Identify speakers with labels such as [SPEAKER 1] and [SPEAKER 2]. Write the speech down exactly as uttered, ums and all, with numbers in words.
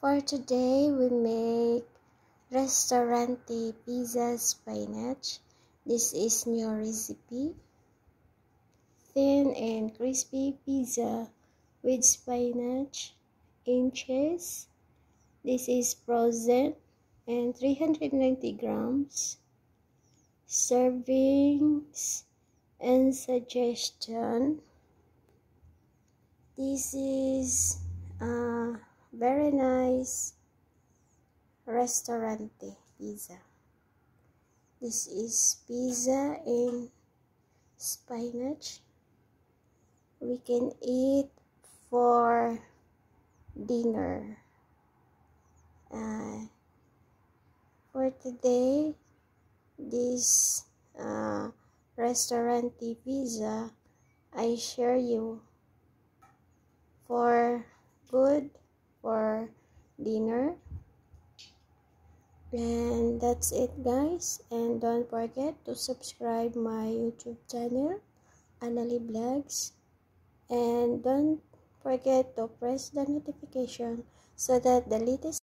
[SPEAKER 1] For today, we make Ristorante pizza spinach. This is new recipe. Thin and crispy pizza with spinach inches. This is frozen and three hundred ninety grams. Servings and suggestion. This is uh, very nice Ristorante pizza. This is pizza and spinach. We can eat for dinner. Uh, for today, this uh, Ristorante pizza I share you for good for dinner. And that's it, guys, and don't forget to subscribe my YouTube channel Anali Vlogs, and don't forget to press the notification so that the latest